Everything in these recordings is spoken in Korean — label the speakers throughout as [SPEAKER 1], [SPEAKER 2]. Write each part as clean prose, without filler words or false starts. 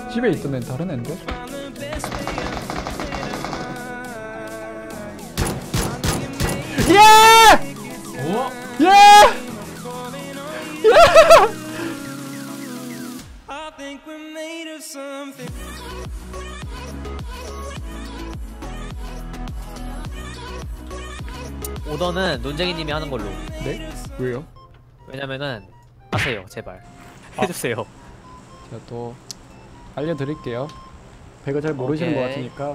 [SPEAKER 1] 집에 있던 애는 다른 애인데? 예!
[SPEAKER 2] 어?
[SPEAKER 1] 예!
[SPEAKER 3] 오더는 논쟁이님이 하는 걸로.
[SPEAKER 1] 네? 왜요?
[SPEAKER 3] 왜냐면은 하세요 제발. 해주세요.
[SPEAKER 1] 제가 또 알려드릴게요. 배가 잘 모르시는 것
[SPEAKER 3] 오케이.
[SPEAKER 1] 같으니까.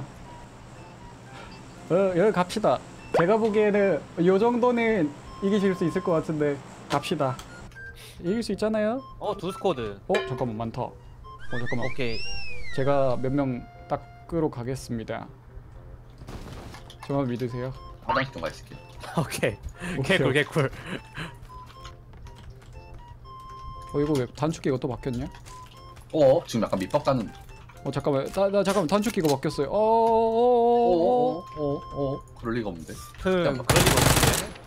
[SPEAKER 1] 여기 갑시다. 제가 보기에는 요 정도는 이기실 수 있을 것 같은데 갑시다. 이길 수 있잖아요?
[SPEAKER 3] 두 스쿼드.
[SPEAKER 1] 잠깐만 많다. 잠깐만.
[SPEAKER 3] 오케이.
[SPEAKER 1] 제가 몇 명 닦으러 가겠습니다. 저만 믿으세요.
[SPEAKER 2] 화장실 좀 가 있을게.
[SPEAKER 3] 오케이.
[SPEAKER 1] 오케이.
[SPEAKER 3] 개꿀 개꿀.
[SPEAKER 1] 이거 왜 단축키 이것도 바뀌었냐?
[SPEAKER 2] 지금 약간 밑밥 가는.
[SPEAKER 1] 잠깐만. 나 잠깐만 단축키가 바뀌었어요.
[SPEAKER 2] 그럴 리가 없는데.
[SPEAKER 3] 그런 거 없는데.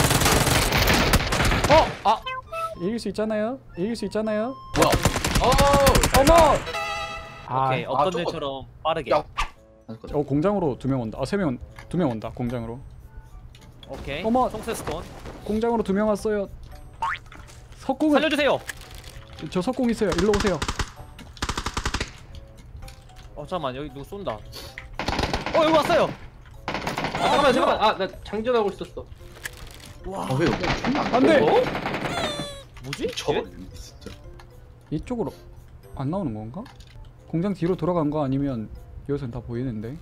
[SPEAKER 1] 이길 수 있잖아요. 이길 수 있잖아요.
[SPEAKER 2] 뭐야?
[SPEAKER 1] 어머!
[SPEAKER 3] 오케이. 어떤
[SPEAKER 2] 저거-
[SPEAKER 3] 일처럼 빠르게.
[SPEAKER 2] 야.
[SPEAKER 1] 공장으로 2명 온다. 3명, 2명 온다. 공장으로.
[SPEAKER 3] 오케이.
[SPEAKER 1] 어머!
[SPEAKER 3] 총세스톤.
[SPEAKER 1] 공장으로 2명 왔어요. 석궁은
[SPEAKER 3] 살려주세요.
[SPEAKER 1] 저 석궁 있어요. 일로 오세요.
[SPEAKER 3] 잠깐만 여기 누구 쏜다. 여기 왔어요.
[SPEAKER 4] 잠깐만. 나 장전하고 있었어.
[SPEAKER 3] 와.
[SPEAKER 2] 왜 여기 존나
[SPEAKER 1] 안 돼!
[SPEAKER 3] 뭐지?
[SPEAKER 2] 미쳐버리네 진짜.
[SPEAKER 1] 이쪽으로 안 나오는 건가? 공장 뒤로 돌아간 거 아니면 여기서는 다 보이는데?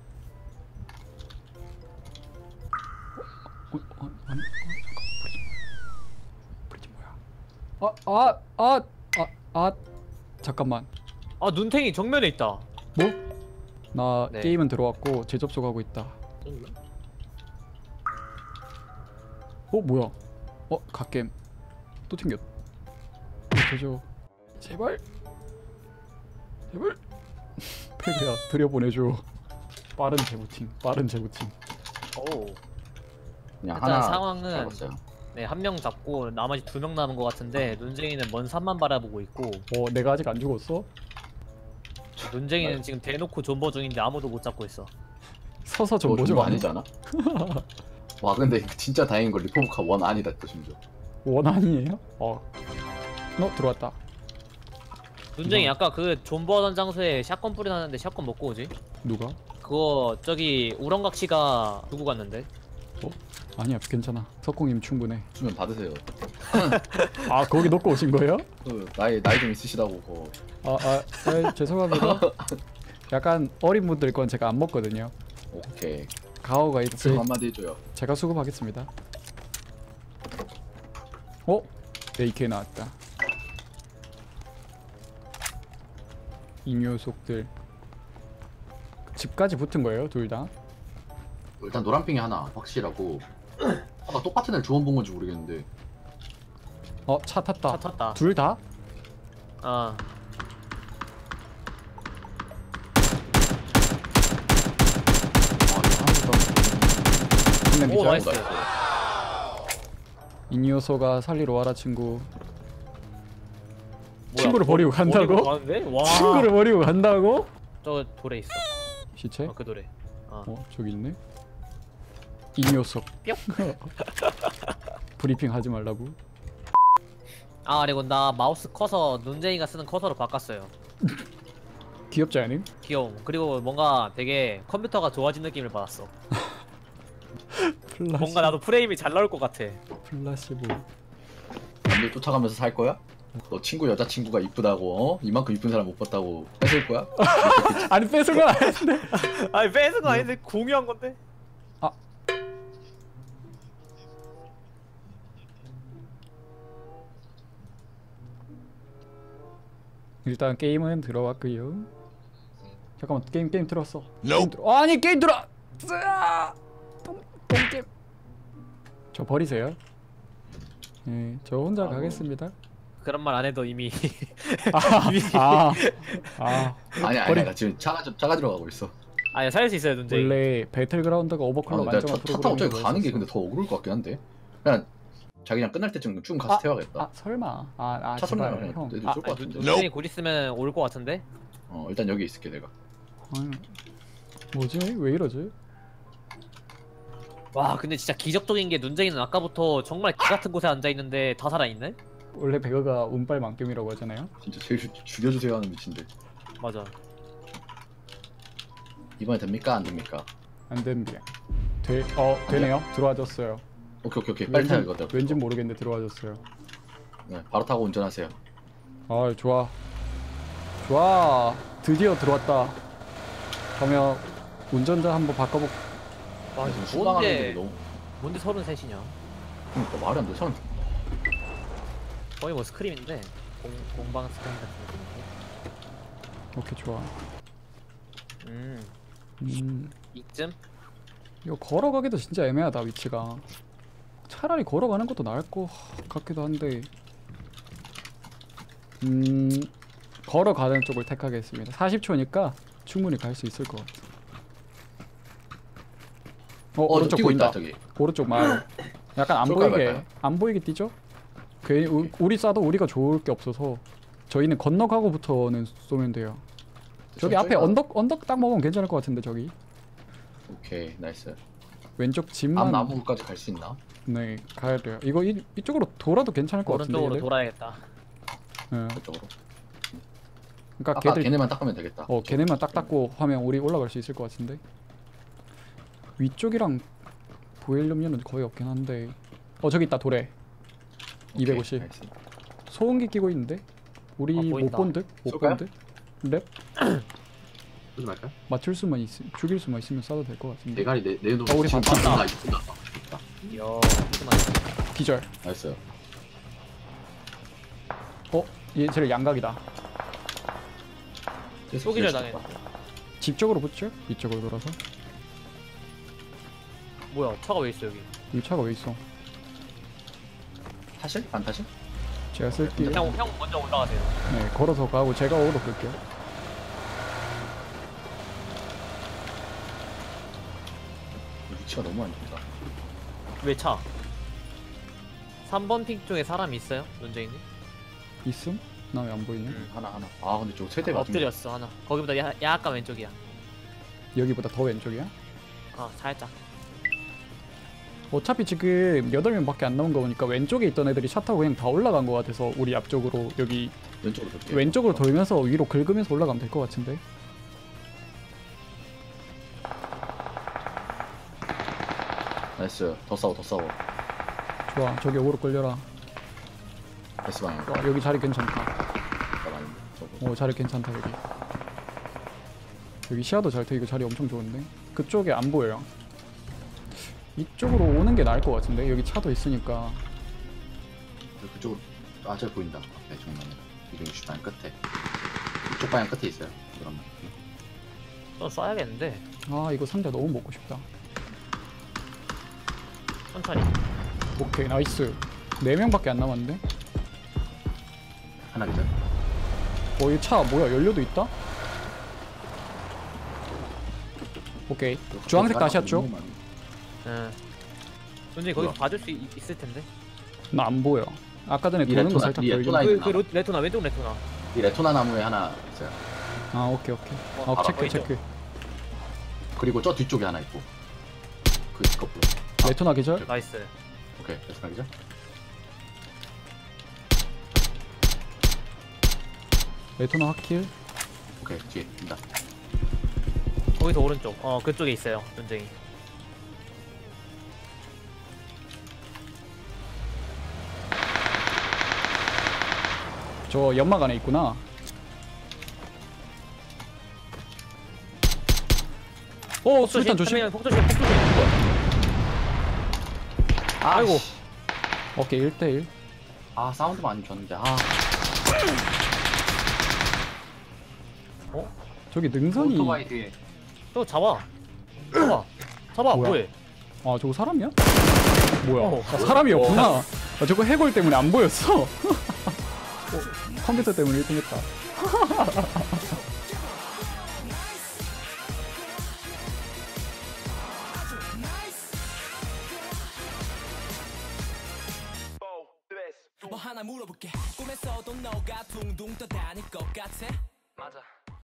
[SPEAKER 1] 잠깐만 브리지 뭐야? 잠깐만.
[SPEAKER 3] 눈탱이 정면에 있다.
[SPEAKER 1] 뭐? 나
[SPEAKER 3] 네.
[SPEAKER 1] 게임은 들어왔고 재접속하고 있다. 뭐야? 갓겜 또 튕겼. 저저 제발 패그야 들여보내줘. 빠른 재부팅.
[SPEAKER 3] 오.
[SPEAKER 2] 그냥
[SPEAKER 3] 일단
[SPEAKER 2] 하나
[SPEAKER 3] 상황은
[SPEAKER 2] 잡았어요.
[SPEAKER 3] 네, 한 명 잡고 나머지 2명 남은 것 같은데 논쟁이는 먼 산만 바라보고 있고
[SPEAKER 1] 내가 아직 안 죽었어?
[SPEAKER 3] 논쟁이는 지금 대놓고 존버 중인데 아무도 못 잡고 있어.
[SPEAKER 1] 서서
[SPEAKER 2] 저거
[SPEAKER 1] 좀
[SPEAKER 2] 좀
[SPEAKER 1] 보죠.
[SPEAKER 2] 아니잖아. 와 근데 진짜 다행인 걸 리포브카 원 아니다 또 심지어.
[SPEAKER 1] 원 아니에요? 들어왔다.
[SPEAKER 3] 논쟁이 아까 그 존버하던 장소에 샷건 뿌려놨는데 샷건 먹고 오지?
[SPEAKER 1] 누가?
[SPEAKER 3] 그거 저기 우렁각시가 두고 갔는데.
[SPEAKER 1] 아니야 괜찮아. 석궁님 충분해.
[SPEAKER 2] 주면 받으세요.
[SPEAKER 1] 거기 놓고 오신 거예요?
[SPEAKER 2] 나이 좀 있으시다고 그거.
[SPEAKER 1] 죄송합니다. 약간 어린 분들 건 제가 안 먹거든요.
[SPEAKER 2] 오케이.
[SPEAKER 1] 가오가
[SPEAKER 2] 수고
[SPEAKER 1] 있지.
[SPEAKER 2] 한마디 해줘요.
[SPEAKER 1] 제가 수급하겠습니다. AK 나왔다. 이 녀석들 집까지 붙은 거예요, 둘 다?
[SPEAKER 2] 일단 노란핑이 하나 확실하고. 아까 똑같은 애를 두 번 본 건지 모르겠는데.
[SPEAKER 1] 차 탔다.
[SPEAKER 3] 차 탔다.
[SPEAKER 1] 둘 다?
[SPEAKER 3] 아.
[SPEAKER 1] 근데
[SPEAKER 3] 오
[SPEAKER 1] 미잘.
[SPEAKER 3] 나이스.
[SPEAKER 1] 이 녀석아 살리러 와라 친구.
[SPEAKER 3] 뭐야,
[SPEAKER 1] 친구를 버리고 간다고?
[SPEAKER 3] 버리고 가는데? 와.
[SPEAKER 1] 친구를 버리고 간다고?
[SPEAKER 3] 저 돌에 있어.
[SPEAKER 1] 시체?
[SPEAKER 3] 그 돌에.
[SPEAKER 1] 저기 있네. 이 녀석.
[SPEAKER 3] 뿅.
[SPEAKER 1] 브리핑 하지 말라고.
[SPEAKER 3] 그리고 나 마우스 커서 논쟁이가 쓰는 커서로 바꿨어요.
[SPEAKER 1] 귀엽지 않음?
[SPEAKER 3] 귀여움. 그리고 뭔가 되게 컴퓨터가 좋아진 느낌을 받았어. 뭔가 나도 프레임이 잘 나올 것 같아.
[SPEAKER 1] 플라시보.
[SPEAKER 2] 남들 쫓아가면서 살 거야? 너 친구 여자친구가 이쁘다고 이만큼 이쁜 사람 못 봤다고 뺏을 거야?
[SPEAKER 1] 아니 뺏은 건 아닌데.
[SPEAKER 3] 아니 뺏은 거 아닌데 공유한 건데.
[SPEAKER 1] 일단 게임은 들어왔고요. 잠깐만 게임 들어왔어. 게임 아니 게임 들어. 똥게임. 저 버리세요. 네, 저 혼자 가겠습니다.
[SPEAKER 3] 그런 말 안 해도 이미.
[SPEAKER 2] 아니야 나 지금 차가 들어가고 있어.
[SPEAKER 3] 살릴 수 있어요 논쟁이.
[SPEAKER 1] 원래 배틀그라운드가 오버클럭
[SPEAKER 2] 내가
[SPEAKER 1] 안정화
[SPEAKER 2] 차 타고 저기
[SPEAKER 1] 프로그램이
[SPEAKER 2] 가는 게 근데 더 억울할 것 같긴 한데. 그냥 자기랑 끝날 때쯤 쭉 가서 태워야겠다.
[SPEAKER 1] 설마.
[SPEAKER 2] 차 소리
[SPEAKER 1] 제발,
[SPEAKER 2] 나면
[SPEAKER 1] 형.
[SPEAKER 2] 애들 쏠것 같은데.
[SPEAKER 3] 논쟁이 곧 있으면 올 것 같은데.
[SPEAKER 2] 일단 여기 있을게 내가.
[SPEAKER 1] 아니, 뭐지? 왜 이러지?
[SPEAKER 3] 와 근데 진짜 기적적인 게 눈쟁이는 아까부터 정말 개 같은 곳에 앉아 있는데 다 살아 있네.
[SPEAKER 1] 원래 배그가 운빨 만점이라고 하잖아요.
[SPEAKER 2] 진짜 제일 죽여주세요 하는 미친데.
[SPEAKER 3] 맞아.
[SPEAKER 2] 이번에 됩니까 안 됩니까?
[SPEAKER 1] 안 됩니다. 되네요. 들어와줬어요.
[SPEAKER 2] 오케이 빨리 타요 이거.
[SPEAKER 1] 왠지 모르겠는데 들어와줬어요.
[SPEAKER 2] 네 바로 타고 운전하세요.
[SPEAKER 1] 아 좋아. 좋아. 드디어 들어왔다. 그러면 운전자 한번 바꿔볼.
[SPEAKER 3] 와
[SPEAKER 2] 지금
[SPEAKER 3] 이거
[SPEAKER 2] 수강하는 애들이
[SPEAKER 3] 뭔데
[SPEAKER 2] 너무.
[SPEAKER 3] 뭔데 33이냐?
[SPEAKER 2] 그러니까 말이 안 돼. 참.
[SPEAKER 3] 거의 뭐 스크림인데 공방 스크림 같은 느낌인데.
[SPEAKER 1] 오케이 좋아.
[SPEAKER 3] 이쯤?
[SPEAKER 1] 이거 걸어가기도 진짜 애매하다 위치가. 차라리 걸어가는 것도 나을 것 같기도 한데. 걸어가는 쪽을 택하겠습니다. 40초니까 충분히 갈 수 있을 것 같아. 오른쪽
[SPEAKER 2] 뛰고
[SPEAKER 1] 보인다.
[SPEAKER 2] 있다 저기.
[SPEAKER 1] 오른쪽 마을. 약간 안
[SPEAKER 2] 쏠까
[SPEAKER 1] 보이게
[SPEAKER 2] 말까요?
[SPEAKER 1] 안 보이게 뛰죠? 괜히 우리 쏴도 우리가 좋을 게 없어서 저희는 건너가고부터는 쏘면 돼요. 저기 앞에 언덕 딱 먹으면 괜찮을 것 같은데 저기
[SPEAKER 2] 오케이 나이스.
[SPEAKER 1] 왼쪽
[SPEAKER 2] 앞
[SPEAKER 1] 집만
[SPEAKER 2] 나무까지 갈 수 있나?
[SPEAKER 1] 네 가야 돼요. 이거 이쪽으로 돌아도 괜찮을 것 같은데.
[SPEAKER 3] 오른쪽으로
[SPEAKER 1] 얘들?
[SPEAKER 3] 돌아야겠다.
[SPEAKER 1] 네.
[SPEAKER 2] 그쪽으로.
[SPEAKER 1] 그러니까
[SPEAKER 2] 아까
[SPEAKER 1] 걔들
[SPEAKER 2] 걔네만 닦으면 되겠다.
[SPEAKER 1] 걔네만 딱 닦고 하면 우리 올라갈 수 있을 것 같은데. 위쪽이랑 보일 염려는 거의 없긴 한데. 저기 있다 도래.
[SPEAKER 2] 오케이,
[SPEAKER 1] 250.
[SPEAKER 2] 나이스.
[SPEAKER 1] 소음기 끼고 있는데 우리 못
[SPEAKER 3] 보인다.
[SPEAKER 1] 본 듯? 못
[SPEAKER 2] 쏠까요?
[SPEAKER 1] 본 듯? 랩?
[SPEAKER 5] 쏘지 말까요?
[SPEAKER 1] 맞출 수만 죽일 수만 있으면 쏴도 될 것 같은데.
[SPEAKER 5] 대가리 내놓.
[SPEAKER 1] 우리
[SPEAKER 5] 지금
[SPEAKER 1] 봤다.
[SPEAKER 5] 쏜다, 이거 쏜다.
[SPEAKER 3] 이야 조금만.
[SPEAKER 1] 기절.
[SPEAKER 2] 나이스.
[SPEAKER 1] 얘 쟤를 양각이다.
[SPEAKER 3] 쏘기를 당했네.
[SPEAKER 1] 집 쪽으로 붙죠? 이쪽으로 돌아서.
[SPEAKER 3] 뭐야 차가 왜 있어 여기?
[SPEAKER 1] 이 차가 왜 있어?
[SPEAKER 2] 타실? 안 타실?
[SPEAKER 1] 제가 쓸게요.
[SPEAKER 3] 형 먼저 올라가세요.
[SPEAKER 1] 네, 걸어서 가고 제가 오로 끌게요.
[SPEAKER 2] 위치가 너무 안 좋다.
[SPEAKER 3] 왜 차? 3번 핑 쪽에 사람이 있어요? 눈쟁이님?
[SPEAKER 1] 있음? 나 왜 안 보이냐?
[SPEAKER 2] 하나. 아 근데 저 세대 맞은
[SPEAKER 3] 엎드렸어 하나. 거기보다 약간 왼쪽이야.
[SPEAKER 1] 여기보다 더 왼쪽이야?
[SPEAKER 3] 살짝.
[SPEAKER 1] 어차피 지금 8명밖에 안 남은 거 보니까 왼쪽에 있던 애들이 차 타고 그냥 다 올라간 거 같아서 우리 앞쪽으로 여기
[SPEAKER 2] 왼쪽으로 돌게요.
[SPEAKER 1] 왼쪽으로 돌면서 위로 긁으면서 올라가면 될 것 같은데.
[SPEAKER 2] 나이스. 더 싸워.
[SPEAKER 1] 좋아, 저기 오로 끌려라.
[SPEAKER 2] S 방향.
[SPEAKER 1] 여기 자리 괜찮다.
[SPEAKER 2] 아닌데. 저거.
[SPEAKER 1] 자리 괜찮다 여기. 여기 시야도 잘 트이고 자리 엄청 좋은데. 그쪽에 안 보여요. 이쪽으로 오는 게 나을 것 같은데. 여기 차도 있으니까.
[SPEAKER 5] 그쪽으로. 저 보인다. 네, 정면. 260방 끝에. 이쪽 방향 끝에 있어요. 그러면.
[SPEAKER 3] 또 쏴야겠는데.
[SPEAKER 1] 이거 상자 너무 먹고 싶다.
[SPEAKER 3] 천천히.
[SPEAKER 1] 오케이, 나이스. 4명밖에 안 남았는데.
[SPEAKER 5] 하나 기절.
[SPEAKER 1] 이 차 뭐야? 연료도 있다? 오케이. 주황색 다시 왔죠?
[SPEAKER 3] 응. 눈쟁이 거기서 봐줄 수 있을 텐데.
[SPEAKER 1] 나 안 보여. 아까 전에
[SPEAKER 5] 이
[SPEAKER 1] 도는 거
[SPEAKER 5] 레토나,
[SPEAKER 1] 살짝
[SPEAKER 5] 이
[SPEAKER 1] 보이긴
[SPEAKER 5] 레토나
[SPEAKER 1] 해.
[SPEAKER 3] 그 레토나 왼쪽 레토나.
[SPEAKER 5] 이 레토나 나무에 하나 있어요.
[SPEAKER 1] 오케이. 체크
[SPEAKER 3] 보이죠?
[SPEAKER 1] 체크.
[SPEAKER 5] 그리고 저 뒤쪽에 하나 있고. 그 거꾸로.
[SPEAKER 1] 레토나 기절?
[SPEAKER 3] 나이스.
[SPEAKER 5] 오케이. 레토나 기절.
[SPEAKER 1] 레토나 확킬.
[SPEAKER 5] 오케이. 뒤에 있다.
[SPEAKER 3] 거기서 오른쪽. 그쪽에 있어요 눈쟁이.
[SPEAKER 1] 저 연막 안에 있구나. 수류탄 조심.
[SPEAKER 3] 폭조심.
[SPEAKER 1] 아이고. 오케이, 1대1.
[SPEAKER 5] 사운드만 안 줬는데.
[SPEAKER 1] 저기 능선이.
[SPEAKER 5] 오토바이 뒤에.
[SPEAKER 3] 또 잡아.
[SPEAKER 1] 뭐야?
[SPEAKER 3] 뭐해?
[SPEAKER 1] 저거 사람이야? 뭐야? 사람이었구나. 저거 해골 때문에 안 보였어. 컴퓨터 때문에 1등 했다.
[SPEAKER 6] 뭐 하나 물어볼게. 꿈에서도 너가 둥둥 떠다닐 것 같아. 맞아.